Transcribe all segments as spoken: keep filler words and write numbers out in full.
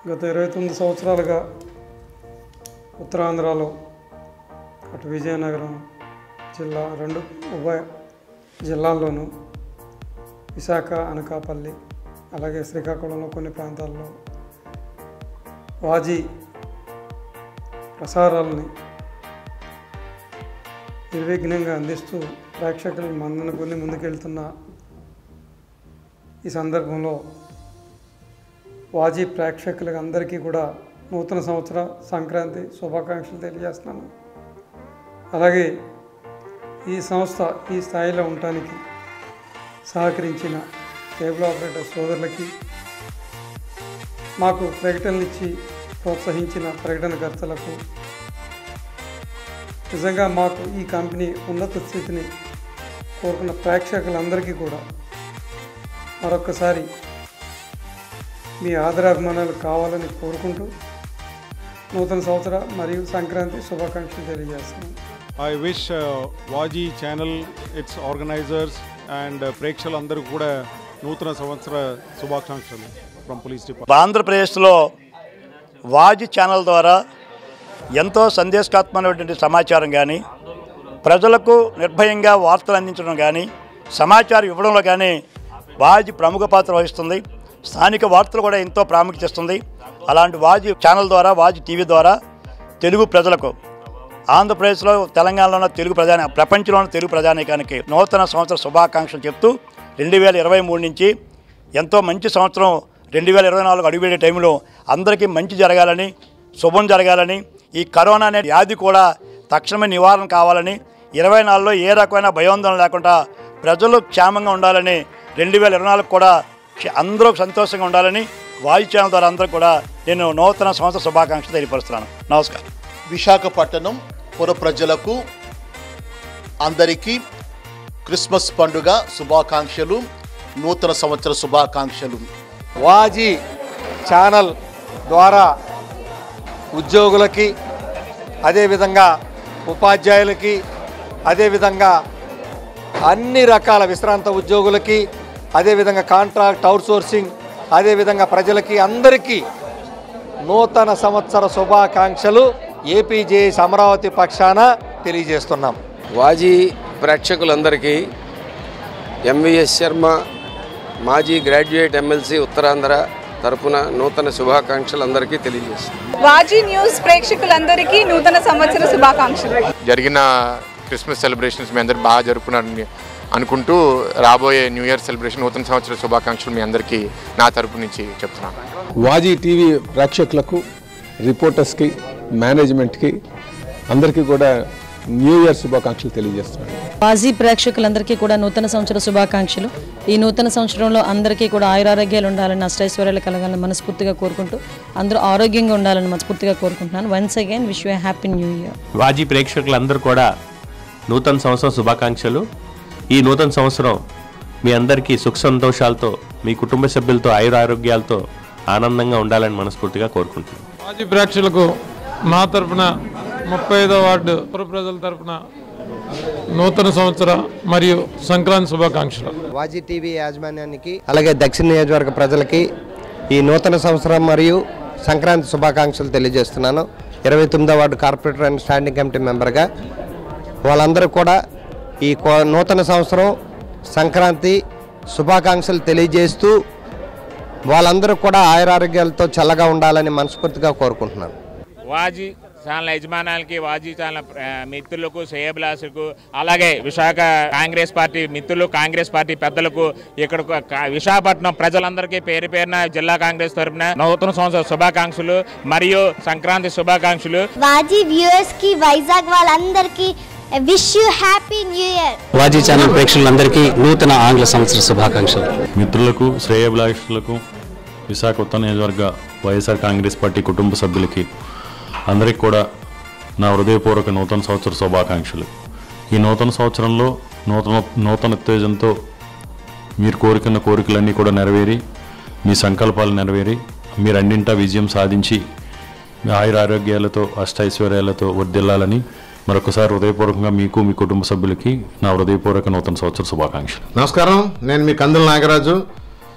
గత ఇరవై తొమ్మిది సంవత్సరాలుగా ఉత్తరాంధ్రలో అటు విజయనగరం జిల్లా రెండు ఉభయ జిల్లాల్లోనూ విశాఖ అనకాపల్లి అలాగే శ్రీకాకుళంలో కొన్ని ప్రాంతాల్లో వాజీ ప్రసారాలని నిర్విఘ్నంగా అందిస్తూ ప్రేక్షకుల మన్నన కొన్ని ముందుకెళ్తున్న ఈ సందర్భంలో వాజీ ప్రేక్షకులకు అందరికీ కూడా నూతన సంవత్సర సంక్రాంతి శుభాకాంక్షలు తెలియజేస్తున్నాను. అలాగే ఈ సంస్థ ఈ స్థాయిలో ఉండటానికి సహకరించిన కేబుల్ ఆపరేటర్ సోదరులకి, మాకు ప్రకటనలు ఇచ్చి ప్రోత్సహించిన ప్రకటనకర్తలకు, నిజంగా మాకు ఈ కంపెనీ ఉన్నత స్థితిని కోరుకున్న ప్రేక్షకులందరికీ కూడా మరొక్కసారి మీ ఆదరాభిమానాలు కావాలని కోరుకుంటూ నూతన సంవత్సర మరియు సంక్రాంతి శుభాకాంక్షలు తెలియజేస్తున్నాను. I wish uh, వాజీ ఛానల్ ఇట్స్ ఆర్గనైజర్స్ అండ్ ప్రేక్షకులందరూ కూడా నూతన సంవత్సర శుభాకాంక్షలు ఫ్రమ్ పోలీస్ డిపార్ట్మెంట్. ఆంధ్రప్రదేశ్లో వాజీ ఛానల్ ద్వారా ఎంతో సందేశాత్మకమైనటువంటి సమాచారం కానీ, ప్రజలకు నిర్భయంగా వార్తలు అందించడం కానీ, సమాచారం ఇవ్వడంలో కానీ వాజీ ప్రముఖ పాత్ర వహిస్తుంది. స్థానిక వార్తలు కూడా ఎంతో ప్రాముఖ్యత ఇస్తుంది. అలాంటి వాజీ ఛానల్ ద్వారా, వాజీ టీవీ ద్వారా తెలుగు ప్రజలకు, ఆంధ్రప్రదేశ్లో తెలంగాణలో తెలుగు ప్రజా ప్రపంచంలోని తెలుగు ప్రజానీకానికి నూతన సంవత్సర శుభాకాంక్షలు చెప్తూ రెండు వేల ఇరవై మూడు నుంచి ఎంతో మంచి సంవత్సరం రెండు వేల ఇరవై నాలుగు అడుగుపెట్టే టైంలో అందరికీ మంచి జరగాలని, శుభం జరగాలని, ఈ కరోనా అనే వ్యాధి కూడా తక్షణమే నివారణ కావాలని, ఇరవై నాలుగులో ఏ రకమైన భయోందోళన లేకుండా ప్రజలు క్షేమంగా ఉండాలని, రెండు వేల ఇరవై నాలుగు కూడా అందరూ సంతోషంగా ఉండాలని వాజీ ఛానల్ ద్వారా అందరూ కూడా నేను నూతన సంవత్సర శుభాకాంక్షలు తెలియపరుస్తున్నాను. నమస్కారం. విశాఖపట్నం పుర ప్రజలకు అందరికీ క్రిస్మస్ పండుగ శుభాకాంక్షలు, నూతన సంవత్సర శుభాకాంక్షలు. వాజీ ఛానల్ ద్వారా ఉద్యోగులకి, అదేవిధంగా ఉపాధ్యాయులకి, అదేవిధంగా అన్ని రకాల విశ్రాంత ఉద్యోగులకి, అదేవిధంగా కాంట్రాక్ట్ అవుట్సోర్సింగ్, అదేవిధంగా ప్రజలకి అందరికీ నూతన సంవత్సర శుభాకాంక్షలు ఏపీజేఎస్ అమరావతి పక్షాన తెలియజేస్తున్నాం. వాజీ ప్రేక్షకులందరికీ ఎంవిఎస్ శర్మ మాజీ గ్రాడ్యుయేట్ ఎమ్మెల్సీ ఉత్తరాంధ్ర తరపున నూతన శుభాకాంక్షలు అందరికీ తెలియజేస్తున్నాం. వాజీ న్యూస్ ప్రేక్షకులందరికీ నూతన సంవత్సర శుభాకాంక్షలు. జరిగిన క్రిస్మస్ సెలబ్రేషన్స్ మీ అందరు బాగా జరుపుకున్నారని అనుకుంటూ రాబోయే న్యూ ఇయర్ సెలబ్రేషన్ నూతన సంవత్సర శుభాకాంక్షలు మీ అందరికీ నా తరపు నుంచి చెప్తున్నాను. వాజీ టీవీ ప్రేక్షకులకు, రిపోర్టర్స్కి, మేనేజ్మెంట్కి అందరికీ కూడా న్యూ ఇయర్ శుభాకాంక్షలు తెలియజేస్తున్నాను. వాజీ ప్రేక్షకులందరికీ కూడా నూతన సంవత్సర శుభాకాంక్షలు. ఈ నూతన సంవత్సరంలో అందరికీ కూడా ఆయురారోగ్యాలు ఉండాలని, అష్టైశ్వర్యాలు కలగాలని మనస్ఫూర్తిగా కోరుకుంటూ అందరూ ఆరోగ్యంగా ఉండాలని మనస్ఫూర్తిగా కోరుకుంటున్నాను. Once again wish you happy new year. వాజీ ప్రేక్షకులందరూ కూడా నూతన సంవత్సరం శుభాకాంక్షలు. ఈ నూతన సంవత్సరం మీ అందరికీ సుఖ సంతోషాలతో, మీ కుటుంబ సభ్యులతో ఆయురారోగ్యాలతో ఆనందంగా ఉండాలని మనస్ఫూర్తిగా కోరుకుంటున్నాను. వాజీ ప్రేక్షకులకు మా తరఫున ముప్పై ఐదో వార్డు పుర ప్రజల తరఫున నూతన సంవత్సర మరియు సంక్రాంతి శుభాకాంక్షలు. వాజీ టీవీ యాజమాన్యానికి, అలాగే దక్షిణ నియోజకవర్గ ప్రజలకి ఈ నూతన సంవత్సరం మరియు సంక్రాంతి శుభాకాంక్షలు తెలియజేస్తున్నాను. ఇరవై తొమ్మిదో ward corporator and standing committee మెంబర్గా వాళ్ళందరూ కూడా ఈ నూతన సంవత్సరం సంక్రాంతి శుభాకాంక్షలు తెలియజేస్తూ వాళ్ళందరూ కూడా ఆయురారోగ్యాలతో చల్లగా ఉండాలని మనస్ఫూర్తిగా కోరుకుంటున్నాను. వాజీ ఛానల్ యజమానాలకి, వాజీ ఛానల్ మిత్రులకు, శ్రేయభిలాషులకు, అలాగే విశాఖ కాంగ్రెస్ పార్టీ మిత్రులు, కాంగ్రెస్ పార్టీ పెద్దలకు, ఇక్కడ విశాఖపట్నం ప్రజలందరికీ పేరు పేరున జిల్లా కాంగ్రెస్ తరఫున నూతన సంవత్సర శుభాకాంక్షలు మరియు సంక్రాంతి శుభాకాంక్షలు. వాజీ వ్యూవర్స్ కి, వైజాగ్ వాళ్ళందరికీ wish you happy new year. వాజీ ఛానల్ ప్రేక్షకులందరికీ నూతన ఆంగ్ల సంవత్సర శుభాకాంక్షలు. మిత్రులకు, శ్రేయభిలాషులకు, విశాఖ ఉత్తర నియోజకవర్గ వైఎస్ఆర్ కాంగ్రెస్ పార్టీ కుటుంబ సభ్యులకి అందరికీ కూడా నా హృదయపూర్వక నూతన సంవత్సర శుభాకాంక్షలు. ఈ నూతన సంవత్సరంలో నూతన నూతన ఉత్తేజంతో మీరు కోరుకున్న కోరికలన్నీ కూడా నెరవేరి, మీ సంకల్పాలు నెరవేరి, మీరు అన్నింటా విజయం సాధించి ఆయుర ఆరోగ్యాలతో, అష్టైశ్వర్యాలతో వర్ధిల్లాలని మరొకసారి హృదయపూర్వకంగా మీకు, మీ కుటుంబ సభ్యులకి నా హృదయపూర్వక నూతన సంవత్సర శుభాకాంక్షలు. నమస్కారం, నేను మీ కందుల నాగరాజు.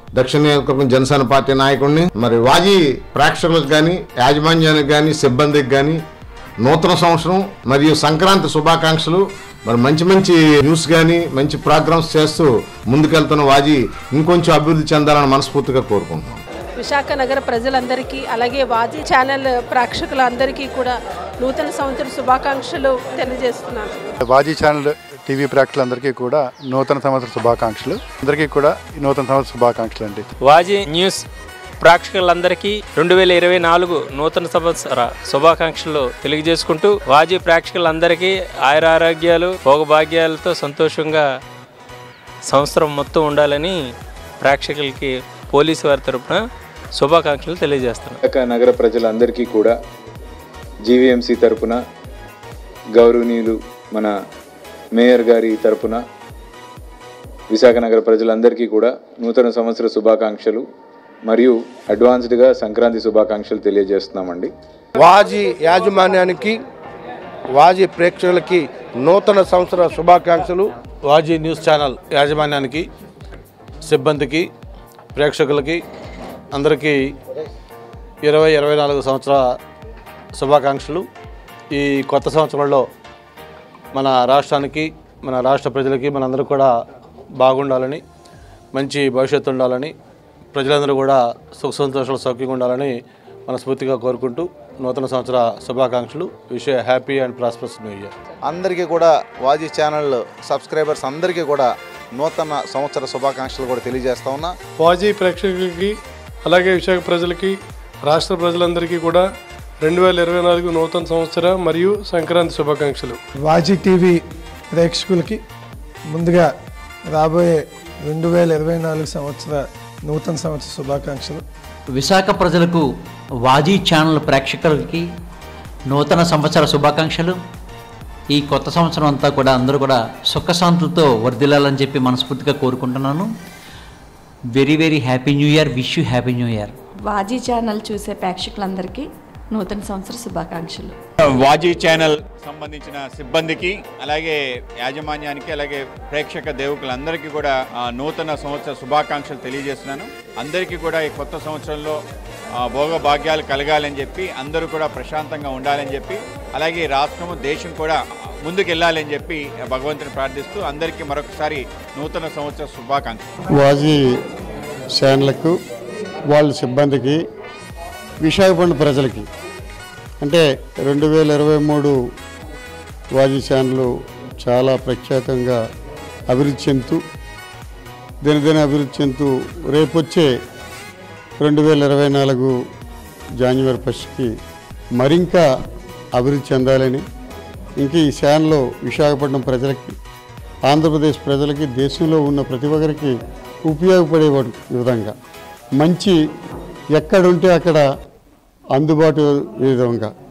దక్షిణ నియోజకవర్గం జనసేన పార్టీ నాయకుడిని. మరి వాజీ ప్రేక్షకులకు కానీ యాజమాన్యానికి కానీ సిబ్బందికి కానీ నూతన సంవత్సరం మరియు సంక్రాంతి శుభాకాంక్షలు. మరి మంచి మంచి న్యూస్ కానీ మంచి ప్రోగ్రామ్స్ చేస్తూ ముందుకెళ్తున్న వాజీ ఇంకొంచెం అభివృద్ధి చెందాలని మనస్ఫూర్తిగా కోరుకుంటున్నాం. విశాఖ నగర ప్రజలందరికీ అలాగే వాజీ ఛానల్ ప్రేక్షకులందరికీ కూడా నూతన సంవత్సర శుభాకాంక్షలు తెలియజేస్తున్నాను. వాజీ ఛానల్ టీవీ ప్రేక్షకులందరికీ కూడా నూతన సంవత్సర శుభాకాంక్షలు. అందరికీ కూడా ఈ నూతన సంవత్సర శుభాకాంక్షలు అండి. వాజీ న్యూస్ ప్రేక్షకులందరికీ రెండు వేల ఇరవై నాలుగు నూతన సంవత్సర శుభాకాంక్షలు తెలియజేసుకుంటూ వాజీ ప్రేక్షకులందరికీ ఆయురారోగ్యాలు భోగభాగ్యాలతో సంతోషంగా సంవత్సరం మొత్తం ఉండాలని ప్రేక్షకులకి పోలీసు వారి తరపున శుభాకాంక్షలు తెలియజేస్తున్నాను. విశాఖ నగర ప్రజలందరికీ కూడా జీవీఎంసీ తరపున గౌరవనీయులు మన మేయర్ గారి తరపున విశాఖ నగర ప్రజలందరికీ కూడా నూతన సంవత్సర శుభాకాంక్షలు మరియు అడ్వాన్స్డ్గా సంక్రాంతి శుభాకాంక్షలు తెలియజేస్తున్నామండి. వాజీ యాజమాన్యానికి వాజీ ప్రేక్షకులకి నూతన సంవత్సర శుభాకాంక్షలు. వాజీ న్యూస్ ఛానల్ యాజమాన్యానికి సిబ్బందికి ప్రేక్షకులకి అందరికీ ఇరవై ఇరవై నాలుగు సంవత్సరాల శుభాకాంక్షలు. ఈ కొత్త సంవత్సరంలో మన రాష్ట్రానికి మన రాష్ట్ర ప్రజలకి మనందరూ కూడా బాగుండాలని మంచి భవిష్యత్తు ఉండాలని ప్రజలందరూ కూడా సుఖ సంతోషాలు సౌఖ్యంగా ఉండాలని మనస్ఫూర్తిగా కోరుకుంటూ నూతన సంవత్సర శుభాకాంక్షలు. Wish happy and prosperous new year. అందరికీ కూడా వాజీ ఛానల్ సబ్స్క్రైబర్స్ అందరికీ కూడా నూతన సంవత్సర శుభాకాంక్షలు కూడా తెలియజేస్తా ఉన్నా. వాజీ ప్రేక్షకులకి అలాగే విశాఖ ప్రజలకి రాష్ట్ర ప్రజలందరికీ కూడా రెండు వేల ఇరవై నాలుగు నూతన సంవత్సర మరియు సంక్రాంతి శుభాకాంక్షలు. వాజీ టీవీ ప్రేక్షకులకి ముందుగా రాబోయే రెండు వేల ఇరవై నాలుగు సంవత్సర నూతన సంవత్సర శుభాకాంక్షలు. విశాఖ ప్రజలకు వాజీ ఛానల్ ప్రేక్షకులకి నూతన సంవత్సర శుభాకాంక్షలు. ఈ కొత్త సంవత్సరం అంతా కూడా అందరూ కూడా సుఖశాంతులతో వర్ధిల్లాలని చెప్పి మనస్ఫూర్తిగా కోరుకుంటున్నాను. Very very happy new year. Wish you happy new year. వాజీ ఛానల్ చూసే ప్రేక్షకులందరికీ నూతన సంవత్సర శుభాకాంక్షలు. వాజీ ఛానల్ సంబంధించిన సిబ్బందికి అలాగే యాజమాన్యానికి అలాగే ప్రేక్షక దేవుకులందరికీ కూడా నూతన సంవత్సర శుభాకాంక్షలు తెలియజేస్తున్నాను. అందరికీ కూడా ఈ కొత్త సంవత్సరంలో భోగ భాగ్యాలు కలగాలని చెప్పి అందరూ కూడా ప్రశాంతంగా ఉండాలని చెప్పి అలాగే రాష్ట్రము దేశం కూడా ముందుకు వెళ్ళాలని చెప్పి భగవంతుని ప్రార్థిస్తూ అందరికీ మరొకసారి నూతన సంవత్సర శుభాకాంక్షలు. వాజీ ఛానల్కు వాళ్ళ సిబ్బందికి విశాఖపట్నం ప్రజలకి అంటే రెండు వేల ఇరవై మూడు వాజీ ఛానల్ చాలా ప్రఖ్యాతంగా అభివృద్ధి చెందుతూ దినదిన అభివృద్ధి చెందుతూ రేపొచ్చే రెండు వేల ఇరవై నాలుగు జనవరి ఫస్ట్కి మరింకా అభివృద్ధి చెందాలని ఇంకా ఈ ఛానల్ విశాఖపట్నం ప్రజలకి ఆంధ్రప్రదేశ్ ప్రజలకి దేశంలో ఉన్న ప్రతి ఒక్కరికి ఉపయోగపడే విధంగా మంచి ఎక్కడుంటే అక్కడ అందుబాటు విధంగా